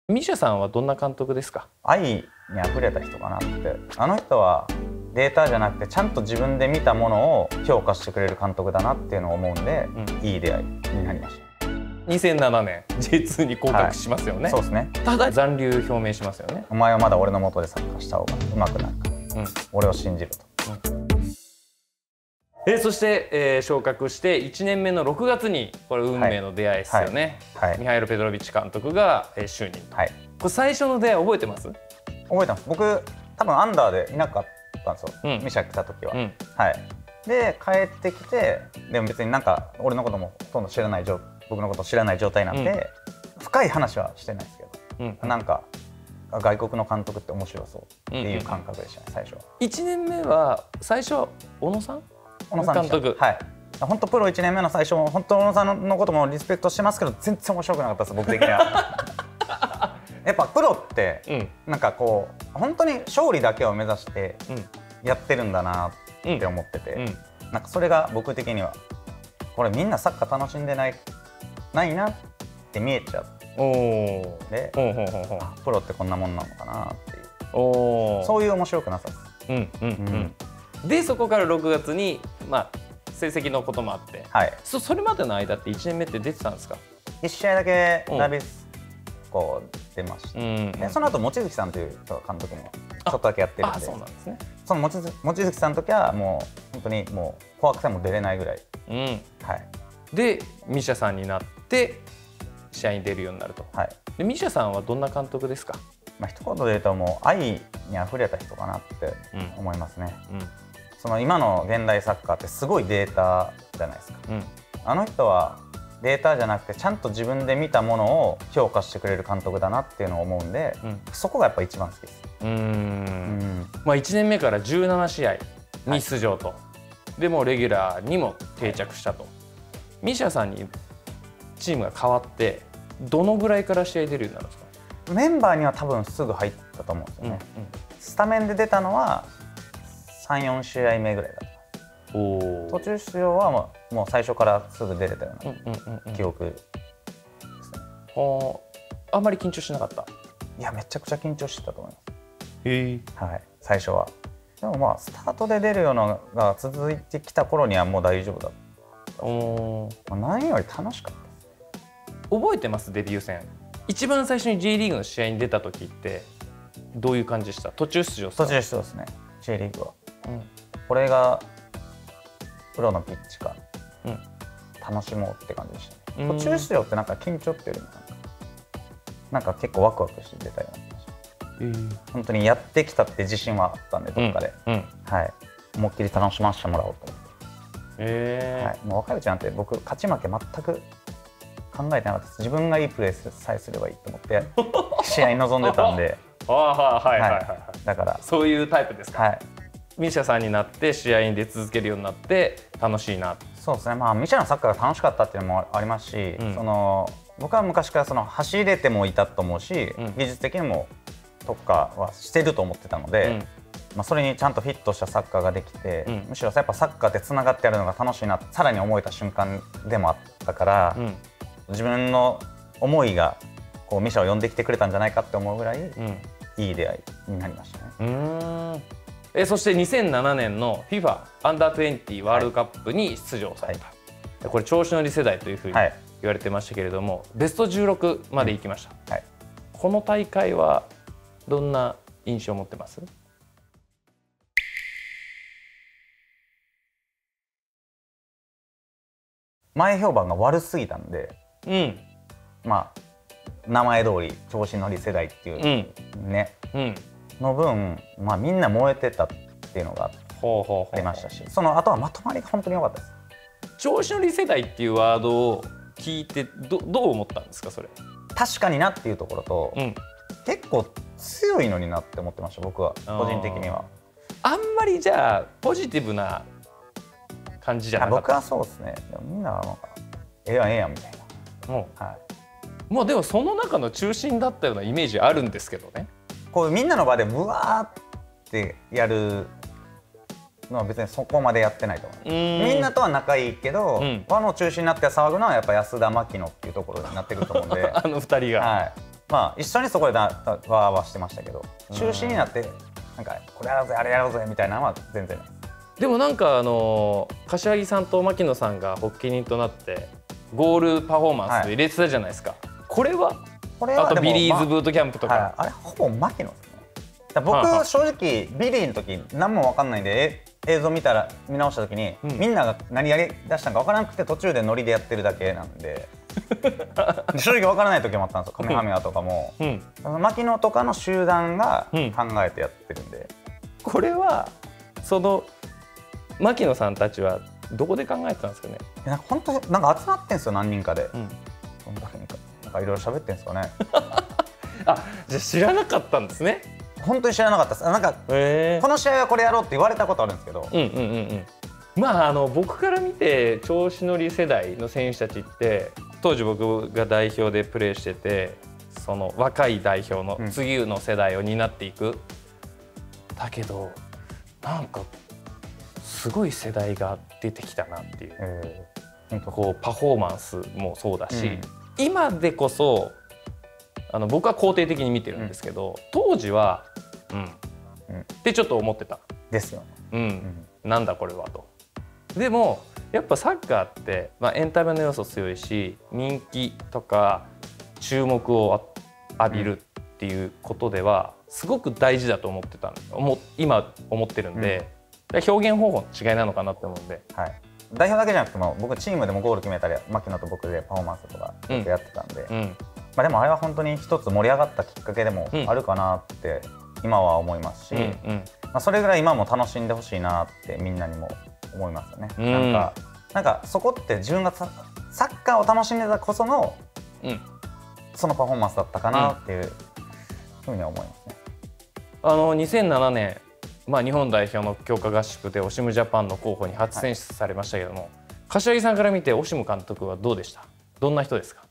ミシャさんはどんな監督ですか？ 愛に溢れた人かなって。あの人はデータじゃなくてちゃんと自分で見たものを評価してくれる監督だなっていうのを思うんで、いい出会いになりました。 2007年 J2 に降格しますよね、 そうですね。 ただ残留表明しますよね。 お前はまだ俺の元でサッカーした方が上手くなるから、俺を信じると。 そして、昇格して1年目の6月にこれ運命の出会いですよね、ミハイロ・ペトロビッチ監督が就任、これ最初の出会い覚えてます？ 覚えてます。僕多分アンダーでいなかったんですよ、ミシャ来た時は。で帰ってきて、でも別になんか俺のこともほとんど知らない僕のことを知らない状態なんで、深い話はしてないですけど、なんか外国の監督って面白そうっていう感覚でしたね、最初は。 1年目は最初小野さん監督、 本当プロ1年目の最初も本当小野さんのこともリスペクトしてますけど、全然面白くなかったです、僕的には。やっぱプロってなんかこう本当に勝利だけを目指してやってるんだなって思ってて、なんかそれが僕的にはこれみんなサッカー楽しんでないなって見えちゃう。でプロってこんなもんなのかなっていう、そういう面白くなさです。 でそこから6月に成績のこともあって、それまでの間って1年目って出てたんですか ？1試合だけナビスコ出ました。その後望月さんという監督もちょっとだけやってるんで、その望月さんの時はもう本当にもう紅白戦も出れないぐらい。 でミシャさんになって試合に出るようになると。でミシャさんはどんな監督ですか？ 一言で言うともう愛に溢れた人かなって思いますね。その今の現代サッカーってすごいデータじゃないですか。あの人はデータじゃなくてちゃんと自分で見たものを評価してくれる監督だなっていうのを思うんで、そこがやっぱ一番好きです。 1年目から17試合に出場と、でもレギュラーにも定着したと。ミシャさんにチームが変わってどのぐらいから試合出るようになるんですか？ メンバーには多分すぐ入ったと思うんですよね。スタメンで出たのは3、4試合目ぐらいだった。途中出場はもう最初からすぐ出れたような記憶ですね。 あんまり緊張しなかった？ いやめちゃくちゃ緊張してたと思います。最初は。でもスタートで出るようなのが続いてきた頃にはもう大丈夫だった。何より楽しかったです。 覚えてます？デビュー戦一番最初に J リーグの試合に出た時ってどういう感じでした？途中出場ですか？ 途中出場ですね、 J リーグは。これがプロのピッチか、楽しもうって感じでしたね。途中出場ってなんか緊張っていうよりもなんか結構ワクワクして出たような気がします。本当にやってきたって自信はあったんで、どっかで思いっきり楽しませてもらおうと思って。もう若いうちなんて僕勝ち負け全く考えてなかったです。自分がいいプレーさえすればいいと思って試合に臨んでたんで。だからそういうタイプですか？ミシャさんになって試合に出続けるようになって楽しいな。 そうですね、ミシャのサッカーが楽しかったっていうのもありますし、僕は昔から走れてもいたと思うし、技術的にも特化はしてると思ってたので、それにちゃんとフィットしたサッカーができて、むしろやっぱサッカーでつながってやるのが楽しいなってさらに思えた瞬間でもあったから、自分の思いがこうミシャを呼んできてくれたんじゃないかって思うぐらい、いい出会いになりましたね。 そして2007年の FIFA アンダー20ワールドカップに出場された、これ調子乗り世代というふうに言われてましたけれども、ベスト16まで行きました、この大会はどんな印象を持ってます？ 前評判が悪すぎたんで、名前通り調子乗り世代っていうの分、みんな燃えてたっていうのがありましたし、その後はまとまりが本当に良かったです。 調子乗り世代っていうワードを聞いてどう思ったんですか？それ確かになっていうところと、結構強いのになって思ってました、僕は個人的には。 あんまりじゃあポジティブな感じじゃなかった？ 僕はそうですね。みんなええやんええやんみたいな。 でもその中の中心だったようなイメージあるんですけどね。 こうみんなの場でブワーってやるのは別にそこまでやってないと思う。みんなとは仲いいけど、輪の中心になって騒ぐのはやっぱ安田牧野っていうところになってくると思うんであの2人が、 まあ一緒にそこでわーわーしてましたけど、中止になってなんかこれやろうぜあれやろうぜみたいなのは全然ない。 でもなんか柏木さんと牧野さんが発起人となってゴールパフォーマンスで入れてたじゃないですか、これはあとビリーズブートキャンプとか、 あれほぼ牧野ですね。僕正直ビリーの時何も分かんないんで映像見直した時に、みんなが何やりだしたのか分からなくて途中でノリでやってるだけなんで正直分からない時もあったんですよ。カメハメハとかも、牧野とかの集団が考えてやってるんで、 これはその牧野さんたちはどこで考えてたんですかね。 なんか本当なんか集まってんですよ、何人かで。その時になんかいろいろ喋ってんですかね。 あ、じゃあ知らなかったんですね。 本当に知らなかったです。なんか、この試合はこれやろうって言われたことあるんですけど、 まあ僕から見て調子乗り世代の選手たちって当時僕が代表でプレーしてて、その若い代表の次の世代を担っていく、だけどなんかすごい世代が出てきたなっていう、こうパフォーマンスもそうだし、今でこそ僕は肯定的に見てるんですけど、当時はってちょっと思ってたですよ。 なんだこれはと。でもやっぱサッカーって、エンタメの要素強いし、人気とか注目を浴びるっていうことではすごく大事だと思ってた今思ってるんで、表現方法の違いなのかなって思うんで、 代表だけじゃなくても僕チームでもゴール決めたり牧野と僕でパフォーマンスとかやってたんで、でもあれは本当に一つ盛り上がったきっかけでもあるかなって今は思いますし、それぐらい今も楽しんでほしいなってみんなにも思いますよね。なんかそこって自分がサッカーを楽しんでたこその、そのパフォーマンスだったかなっていうふうには思いますね。 2007年、日本代表の強化合宿でオシムジャパンの候補に初選出されましたけども、柏木さんから見てオシム監督はどうでした？どんな人ですか？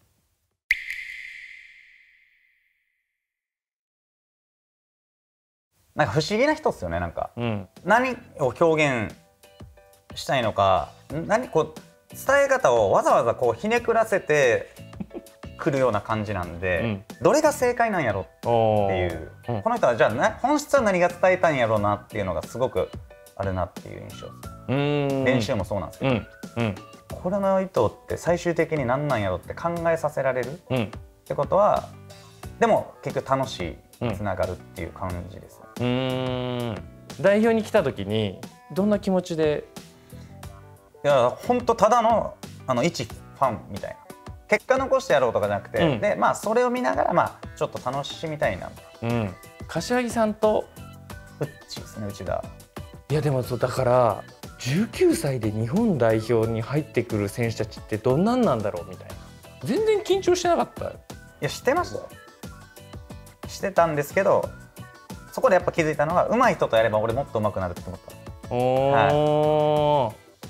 なんか不思議な人ですよね。なんか、何を表現したいのか、伝え方をわざわざひねくらせてくるような感じなんで、どれが正解なんやろっていう、この人はじゃあ本質は何が伝えたいんやろうなっていうのがすごくあるなっていう印象です。練習もそうなんですけど、これの意図って最終的に何なんやろって考えさせられるってことは、でも結局楽しいつながるっていう感じです。 代表に来た時にどんな気持ちで？ いや本当ただの一ファンみたいな、結果残してやろうとかじゃなくて、でそれを見ながらちょっと楽しみたいな。 柏木さんと内ですね、内田。 いやでもだから19歳で日本代表に入ってくる選手たちってどんなんなんだろうみたいな。全然緊張してなかった？いやしてましたよ。してたんですけど、そこでやっぱ気づいたのが、上手い人とやれば俺もっと上手くなるって思った。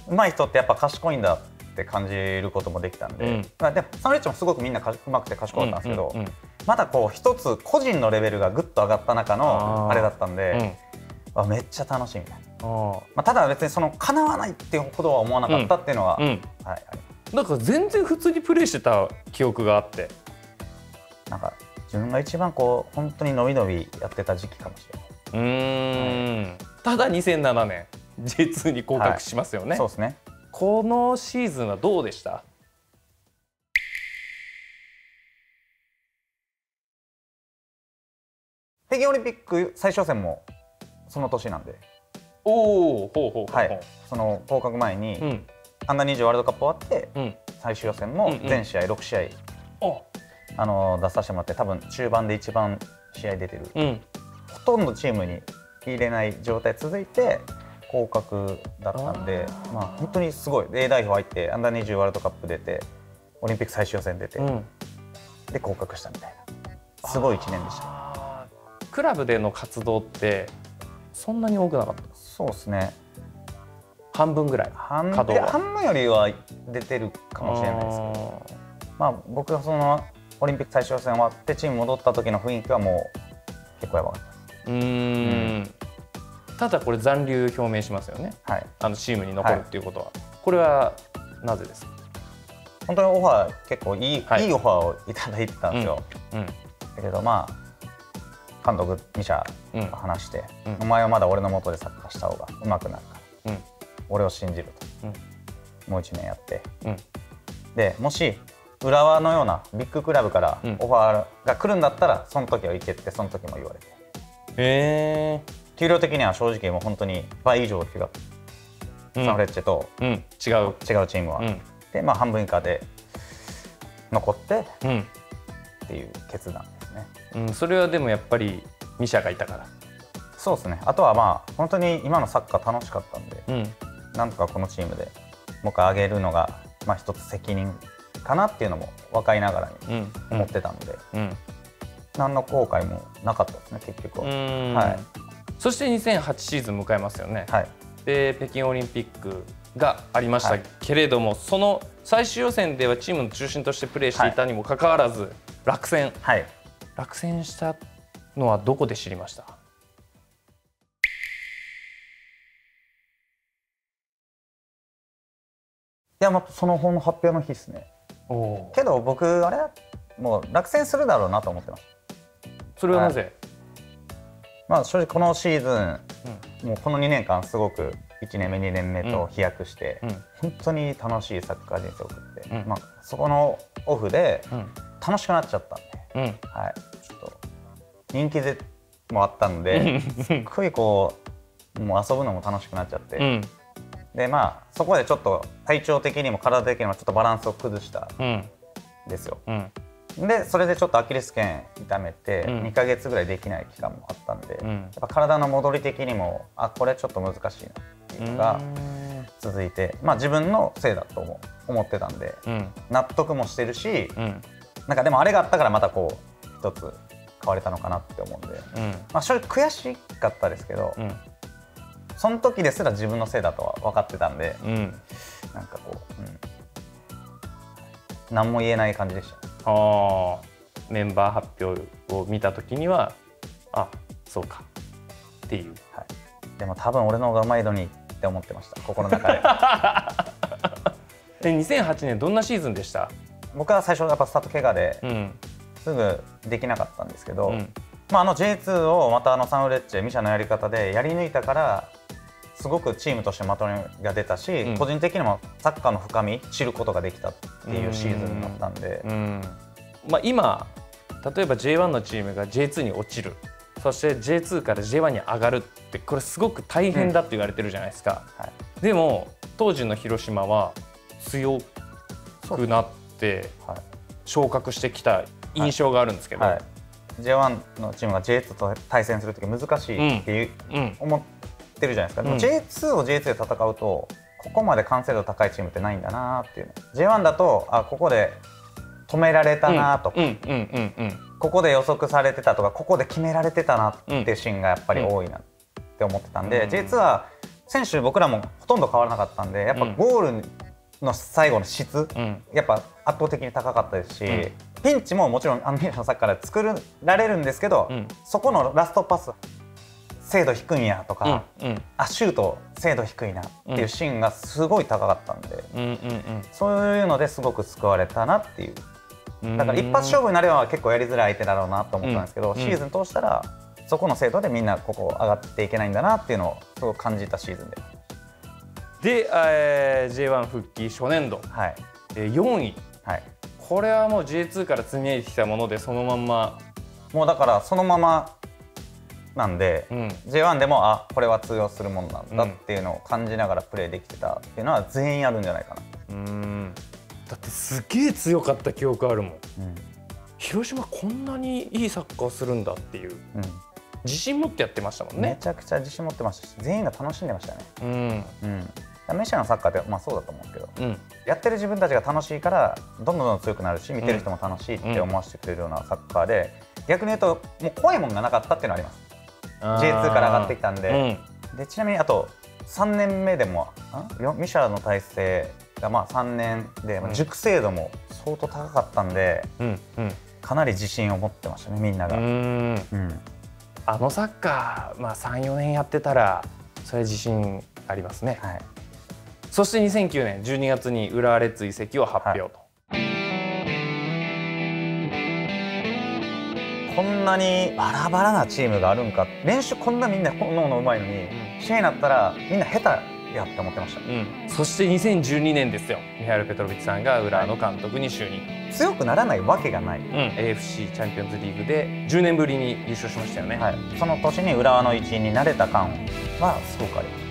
上手い人ってやっぱ賢いんだって感じることもできたんで、でもサンドイッチもすごくみんな上手くて賢かったんですけど、また一つ個人のレベルがぐっと上がった中のあれだったんで、めっちゃ楽しいみたいな。ただ別に叶わないっていうほどは思わなかったっていうのは、 なんか全然普通にプレーしてた記憶があって、 なんか自分が一番本当に伸び伸びやってた時期かもしれない。 ただ2007年 J2 に降格しますよね。 そうですね。 このシーズンはどうでした？ 北京オリンピック最終予選もその年なんで、その降格前に、アンダー20ワールドカップ終わって、最終予選も全試合6試合出させてもらって、多分中盤で一番試合出てる、ほとんどチームに入れない状態続いて降格だったんで、本当にすごい A 代表入ってアンダー20ワールドカップ出てオリンピック最終予選出て、で降格したみたいな、すごい1年でした。 クラブでの活動ってそんなに多くなかった？ そうですね、 半分ぐらい。 半分よりは出てるかもしれないですけど、僕がオリンピック最終予選終わってチーム戻った時の雰囲気はもう結構やばかった。 ただこれ残留表明しますよね、チームに残るっていうことは、これはなぜですか？ 本当にオファー結構いいオファーをいただいてたんですよ。 だけどまあ監督ミシャが話して、お前はまだ俺の元でサッカーした方が上手くなるから、俺を信じると、もう1年やって、でもし浦和のようなビッグクラブからオファーが来るんだったらその時は行けってその時も言われて、給料的には正直もう本当に倍以上違う、サンフレッチェと違うチームは、でまあ半分以下で残って、っていう決断ですね。 それはでもやっぱりミシャがいたから。 そうですね。あとはまあ本当に今のサッカー楽しかったんで、なんとかこのチームでもう一回上げるのがまあ一つ責任かなっていうのも分かりながらに思ってたので、何の後悔もなかったですね結局は。はい。 そして2008シーズン迎えますよね。はい。で北京オリンピックがありましたけれども、その最終予選ではチームの中心としてプレーしていたにもかかわらず落選。はい。落選したのはどこで知りました？ いや、まあ、その本の発表の日ですね。けど僕あれもう落選するだろうなと思ってます。 それはなぜ？ まあ正直このシーズン、もうこの2年間すごく1年目2年目と飛躍して、本当に楽しいサッカー人生を送って、まあ、そこのオフで楽しくなっちゃったんで、はい、ちょっと人気でもあったのですっごいこうもう遊ぶのも楽しくなっちゃって、でまあそこでちょっと体調的にも体的にもちょっとバランスを崩したんですよ。でそれでちょっとアキレス腱痛めて2ヶ月ぐらいできない期間もあったんで、やっぱ体の戻り的にもこれちょっと難しいなっていうのが続いて、まあ自分のせいだと思ってたんで、納得もしてるし、なんかでもあれがあったからまたこう一つ変われたのかなって思うんで、まあ正直悔しかったですけど、その時ですら自分のせいだとは分かってたんで、なんかこう、何も言えない感じでした。 メンバー発表を見た時にはそうかっていう、 はい、でも多分俺の方がうまいのにって思ってました心の中で2008年どんなシーズンでした？ 僕は最初やっぱスタート怪我で、すぐできなかったんですけど、まあJ2 をまたサンフレッチェミシャのやり方でやり抜いたからすごくチームとしてまとめが出たし、個人的にもサッカーの深み知ることができたっていうシーズンだったんで、 まあ今例えば J1 のチームが J2 に落ちる、そして J2 から J1 に上がるってこれすごく大変だって言われてるじゃないですか。でも当時の広島は強くなって昇格してきた印象があるんですけど、 J1 のチームが J2 と対戦するとき難しいって思ってるじゃないですか。でも J2 を J2 で戦うとここまで完成度高いチームってないんだなっていうの。J1 だとここで止められたなとか、ここで予測されてたとか、ここで決められてたなっていうシーンがやっぱり多いなって思ってたんで、J2 は選手僕らもほとんど変わらなかったんで、やっぱゴールの最後の質、やっぱ圧倒的に高かったですし、ピンチももちろんミラノのサッカーで作られるんですけど、そこのラストパス精度低いんやとか、シュート精度低いなっていうシーンがすごい高かったんで、そういうのですごく救われたなっていう。だから一発勝負になれば結構やりづらい相手だろうなと思ったんですけど、シーズン通したらそこの精度でみんなここ上がっていけないんだなっていうのをすごく感じたシーズンで。 で、J1 復帰初年度、4位、これはもう J2 から積み上げてきたものでそのまんま、 もうだからそのままなんで、J1 でもこれは通用するものなんだっていうのを感じながらプレーできてたっていうのは全員あるんじゃないかな。 だってすげえ強かった記憶あるもん。広島こんなにいいサッカーするんだっていう、自信持ってやってましたもんね。 めちゃくちゃ自信持ってましたし、全員が楽しんでましたね。メシアのサッカーってそうだと思うけど、やってる自分たちが楽しいからどんどん強くなるし、見てる人も楽しいって思わせてくれるようなサッカーで、逆に言うともう怖いものがなかったっていうのはあります。J2 から上がってきたんで、ちなみにあと3年目でもミシャの体制が3年で、熟成度も相当高かったんで、かなり自信を持ってましたねみんなが。 あのサッカー、3、4年やってたらそれ自信ありますね。そして2009年12月に浦和レッズ移籍を発表と。 んなにバラバラなチームがあるんか、練習こんなみんなほのうまいのに、試合になったらみんな下手やって思ってました。 そして2012年ですよ、ミハイル・ペトロビッチさんが浦和の監督に就任。 強くならないわけがない。 AFC チャンピオンズリーグで10年ぶりに優勝しましたよね。 その年に浦和の一員になれた感はすごくあります。